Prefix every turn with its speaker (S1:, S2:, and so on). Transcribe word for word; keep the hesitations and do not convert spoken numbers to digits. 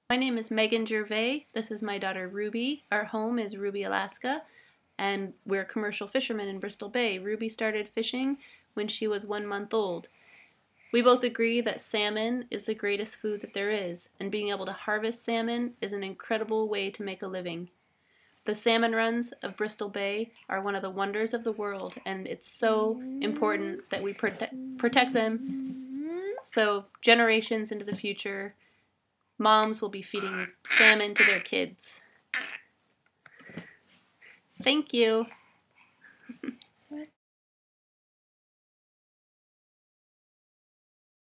S1: My name is Meghan Gervais. This is my daughter Ruby. Our home is Ruby, Alaska, and we're commercial fishermen in Bristol Bay. Ruby started fishing when she was one month old. We both agree that salmon is the greatest food that there is, and being able to harvest salmon is an incredible way to make a living. The salmon runs of Bristol Bay are one of the wonders of the world, and it's so important that we prote- protect them so generations into the future, moms will be feeding salmon to their kids. Thank you.